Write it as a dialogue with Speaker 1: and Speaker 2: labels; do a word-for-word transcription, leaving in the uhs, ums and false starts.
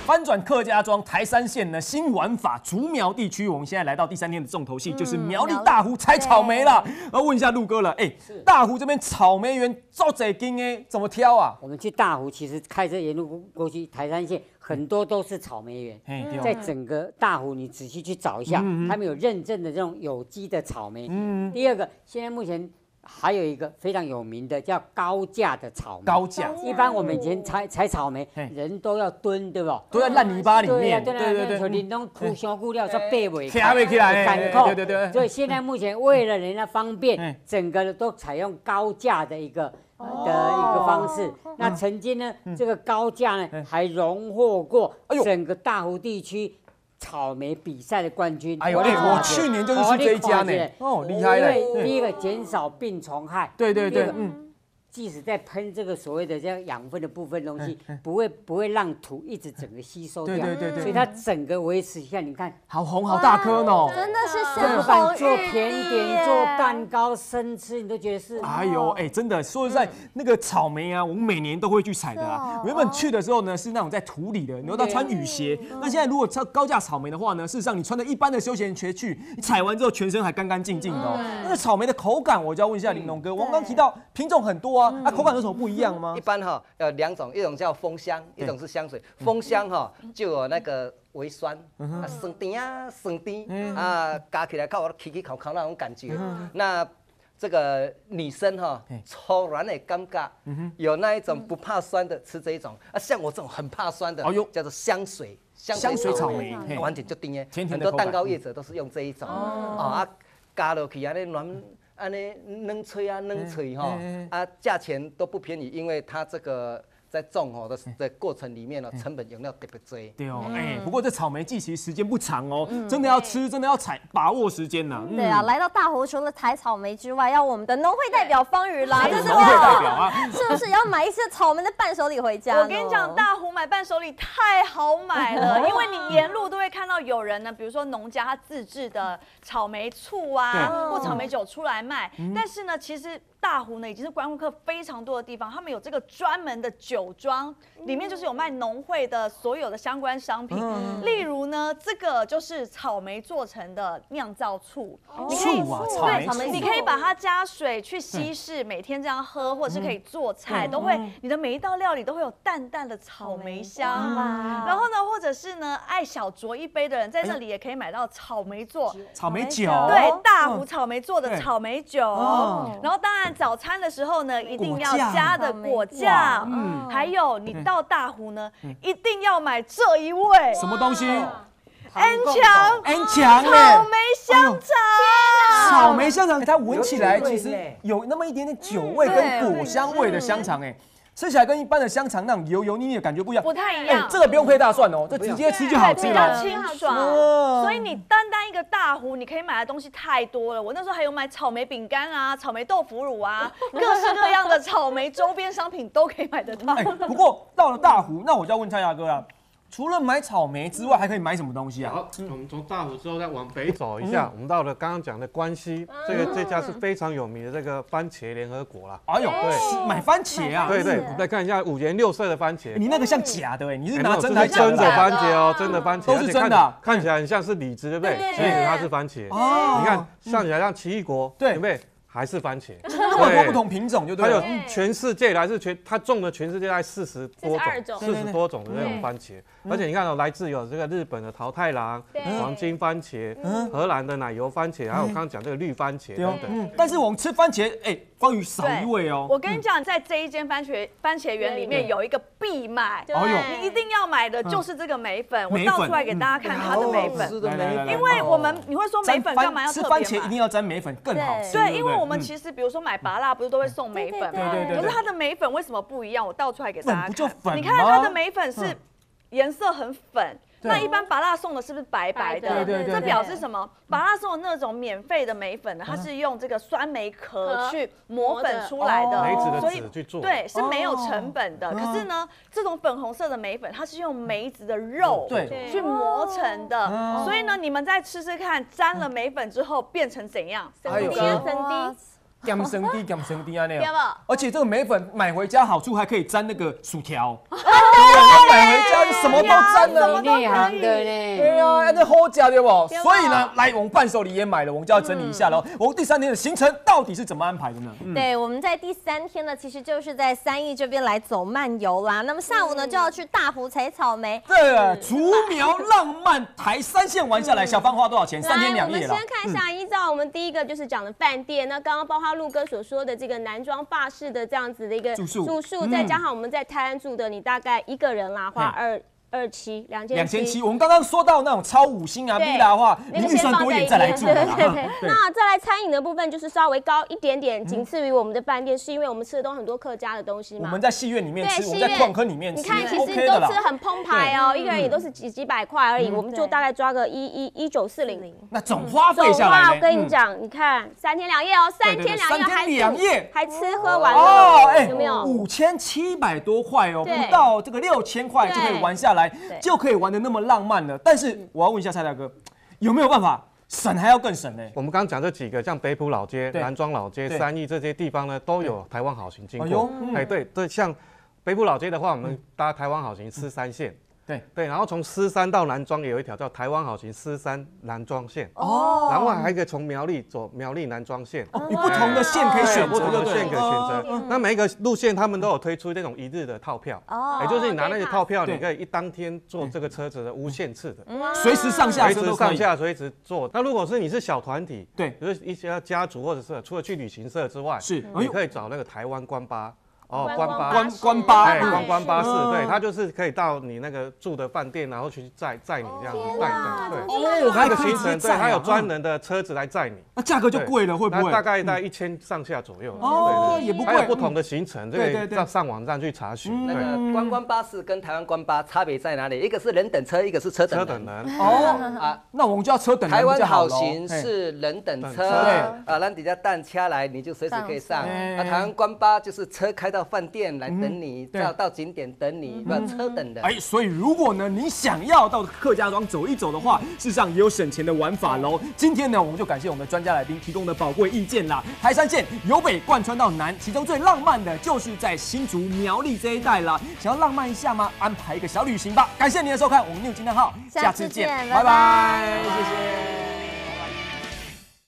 Speaker 1: 翻转客家庄台山县呢新玩法，竹苗地区，我们现在来到第三天的重头戏，就是苗栗大湖采草莓了。要问一下陆哥了，哎，大湖这边草莓园造贼金哎，怎么挑啊？
Speaker 2: 我们去大湖，其实开车沿路过去台山县，很多都是草莓园。在整个大湖，你仔细去找一下，他们有认证的这种有机的草莓。第二个，现在目前。还有一个非常有名的叫高架的草莓，
Speaker 1: 高架。
Speaker 2: 一般我们以前采采草莓，人都要蹲，对不？
Speaker 1: 都在烂泥巴里面。
Speaker 2: 对对对对。你弄铺香菇料说背尾，
Speaker 1: 卡不起来，
Speaker 2: 赶扣。
Speaker 1: 对对对。
Speaker 2: 所以现在目前为了人家方便，整个都采用高架的一个的一个方式。那曾经呢，这个高架呢还荣获过整个大湖地区。草莓比赛的冠军，
Speaker 1: 哎呦，我去年就是去这一家呢，哦，厉害了。
Speaker 2: 因为第一个减少病虫害，
Speaker 1: 对对对，嗯。
Speaker 2: 即使在喷这个所谓的这样养分的部分东西，不会不会让土一直整个吸收掉，
Speaker 1: 对对对对，
Speaker 2: 所以它整个维持一下，你看，
Speaker 1: 好红好大颗呢，
Speaker 3: 真的是
Speaker 2: 不管做甜点、做蛋糕、生吃，你都觉得是。
Speaker 1: 哎呦，哎，真的说实在，那个草莓啊，我们每年都会去采的啊。原本去的时候呢，是那种在土里的，你要穿雨鞋。那现在如果穿高价草莓的话呢，事实上你穿的一般的休闲鞋去，你采完之后全身还干干净净的哦。那个草莓的口感，我就要问一下玲珑哥，我们刚提到品种很多啊，啊，口感有什么不一样吗？
Speaker 4: 一般哈有两种，一种叫枫香，一种是香水。枫香哈就有那个微酸，啊酸甜啊酸甜啊，加起来靠起起烤烤那种感觉。那这个女生哈抽软的尴尬，有那一种不怕酸的吃这一种，啊像我这种很怕酸的，叫做香水
Speaker 1: 香水草莓，
Speaker 4: 完全就甜的，
Speaker 1: 甜甜的。
Speaker 4: 很多蛋糕业者都是用这一种，哦啊加落去安尼软。安尼软脆啊，软脆哈，啊，价钱都不便宜，因为它这个在种哦的的过程里面呢，成本用料特别多。
Speaker 1: 对哦，哎，不过这草莓季其实时间不长哦，真的要吃，真的要采，把握时间呐。
Speaker 3: 对啊，来到大湖除了采草莓之外，要我们的农会代表方宇来，
Speaker 1: 农会代表啊，
Speaker 3: 是不是要买一些草莓的伴手礼回家？
Speaker 5: 我跟你讲，大湖买伴手礼太好买了，因为你沿路都会看到有人呢，比如说农家他自制的草莓醋啊，或草莓酒出来卖，但是呢，其实。大湖呢已经是观光客非常多的地方，他们有这个专门的酒庄，里面就是有卖农会的所有的相关商品，嗯、例如呢，这个就是草莓做成的酿造醋，
Speaker 1: 哦、醋啊，
Speaker 5: 对，你可以把它加水去稀释，每天这样喝，或者是可以做菜，嗯、都会你的每一道料理都会有淡淡的草莓香。嗯、然后呢，或者是呢，爱小酌一杯的人在这里也可以买到草莓做
Speaker 1: 草莓酒，
Speaker 5: 对，大湖草莓做的草莓酒，嗯、然后当然。早餐的时候呢，一定要加的果酱，嗯，还有你到大湖呢，一定要买这一味
Speaker 1: 什么东西？
Speaker 5: 安强，
Speaker 1: 安强
Speaker 5: 草莓香肠，
Speaker 1: 草莓香肠，它闻起来其实有那么一点点酒味跟果香味的香肠，哎。吃起来跟一般的香肠那种油油腻腻的感觉不一样，
Speaker 5: 不太一样。
Speaker 1: 这个不用配大蒜哦，这直接吃就好吃了，
Speaker 5: 比较清爽。所以你单单一个大湖，你可以买的东西太多了。我那时候还有买草莓饼干啊、草莓豆腐乳啊，各式各样的草莓周边商品都可以买得到。
Speaker 1: 不过到了大湖，那我就要问蔡大哥了。除了买草莓之外，还可以买什么东西啊？
Speaker 6: 好，我们从大湖之后再往北走一下，我们到了刚刚讲的关西，这个这家是非常有名的这个番茄联合国啦。
Speaker 1: 哎呦，对，买番茄啊？
Speaker 6: 对对，我们来看一下五颜六色的番茄。
Speaker 1: 你那个像假的哎，你是拿真的假的？
Speaker 6: 真的番茄哦，真的番茄，
Speaker 1: 都是真的，
Speaker 6: 看起来很像是李子，对不对？其实它是番茄。哦，你看，像起来像奇异果，对不对？还是番茄，
Speaker 1: 很多不同品种就对了。
Speaker 6: 它有全世界来自全，它种的全世界大概四十多种，四十多种的这种番茄。而且你看哦，来自有这个日本的桃太郎、黄金番茄、荷兰的奶油番茄，还有我刚刚讲这个绿番茄等等。
Speaker 1: 但是我们吃番茄，哎，方宇少一味哦。
Speaker 5: 我跟你讲，在这一间番茄番茄园里面有一个必买，你一定要买的就是这个梅粉。我倒出来给大家看它的梅粉，因为我们你会说梅粉干嘛要特别
Speaker 1: 吃番茄一定要沾梅粉更好吃。
Speaker 5: 对，因为我们其实比如说买芭乐不是都会送梅粉吗？
Speaker 1: 对对对。
Speaker 5: 可是它的梅粉为什么不一样？我倒出来给大家看。
Speaker 1: 不就粉吗？
Speaker 5: 你看它的梅粉是颜色很粉。那一般芭乐送的是不是白白的？
Speaker 1: 对对对。
Speaker 5: 这表示什么？芭乐送的那种免费的梅粉呢，它是用这个酸梅壳去磨粉出来的，
Speaker 6: 梅子的籽去做，
Speaker 5: 对，是没有成本的。可是呢，这种粉红色的梅粉，它是用梅子的肉去磨成的，所以呢，你们再吃吃看，沾了梅粉之后变成怎样？
Speaker 3: 粉滴粉滴。
Speaker 1: 咸生地咸生地啊那
Speaker 7: 对
Speaker 1: 样。
Speaker 7: 不？
Speaker 1: 而且这个梅粉买回家好处还可以沾那个薯条，买回家就什么都沾了。
Speaker 2: 内行的呢。
Speaker 1: 对啊，那好吃对不？所以呢，来我们伴手礼也买了，我们就要整理一下喽。我们第三天的行程到底是怎么安排的呢？
Speaker 3: 对，我们在第三天呢，其实就是在三义这边来走漫游啦。那么下午呢，就要去大湖采草莓。
Speaker 1: 对，竹苗浪漫台三线玩下来，小芳花多少钱？三天两夜了。
Speaker 7: 我们先看一下，依照我们第一个就是讲的饭店，那刚刚包括陆哥所说的这个男装法式的这样子的一个
Speaker 1: 住宿，
Speaker 7: 住宿，再加上我们在泰安住的，你大概一个人啦花二。二七两千
Speaker 1: 两千七，我们刚刚说到那种超五星啊、villa 的话，你预算多一点再来住。
Speaker 7: 对对对。那再来餐饮的部分就是稍微高一点点，仅次于我们的饭店，是因为我们吃的都很多客家的东西嘛。
Speaker 1: 我们在戏院里面吃，我们在矿坑里面吃，
Speaker 7: 你看其实都吃很澎湃哦，一个人也都是几几百块而已，我们就大概抓个一一一九四零。
Speaker 1: 那总花费下来，
Speaker 7: 我跟你讲，你看三天两夜哦，三天两夜还
Speaker 1: 两夜
Speaker 7: 还吃喝玩乐，
Speaker 1: 哎，
Speaker 7: 有没有？
Speaker 1: 五千七百多块哦，不到这个六千块就可以玩下来，就可以玩的那么浪漫了，但是我要问一下蔡大哥，有没有办法省还要更省呢？
Speaker 6: 我们刚刚讲这几个，像北埔老街、南庄老街、三义这些地方呢，都有台湾好行经过。哎，对对，像北埔老街的话，我们搭台湾好行狮山线。对对，然后从狮山到南庄也有一条叫台湾好行狮山南庄线哦，然后还有一个从苗栗走苗栗南庄线，
Speaker 1: 有不同的线可以选，
Speaker 6: 不同的线可以选择。那每一个路线他们都有推出那种一日的套票，哦，也就是你拿那个套票，你可以一当天坐这个车子的无限次的，
Speaker 1: 随时上下
Speaker 6: 随时上下随时坐。那如果是你是小团体，对，比如一些家族或者是除了去旅行社之外，是你可以找那个台湾观巴。哦，观巴
Speaker 1: 观观巴，
Speaker 6: 哎，观观巴士，对，它就是可以到你那个住的饭店，然后去载载你这样带对，
Speaker 1: 哦，
Speaker 6: 它的行程，对，它有专人的车子来载你，
Speaker 1: 那价格就贵了，会不会？
Speaker 6: 大概在一千上下左右，
Speaker 1: 哦，也不贵，
Speaker 6: 还有不同的行程，这个上上网站去查询。
Speaker 4: 那个观光巴士跟台湾观巴差别在哪里？一个是人等车，一个是车等人。
Speaker 6: 车等人。
Speaker 1: 哦啊，那我们就要车等人。
Speaker 4: 台湾好行是人等车，啊，咱底下蛋掐来，你就随时可以上。那台湾观巴就是车开到饭店来。等你到到景点等你，不要车等的。
Speaker 1: 哎，所以如果呢你想要到客家庄走一走的话，事实上也有省钱的玩法喽。今天呢，我们就感谢我们的专家来宾提供的宝贵意见啦。台三线由北贯穿到南，其中最浪漫的就是在新竹苗栗这一带啦。想要浪漫一下吗？安排一个小旅行吧。感谢您的收看，我们六惊叹号，下次见，拜拜，谢谢。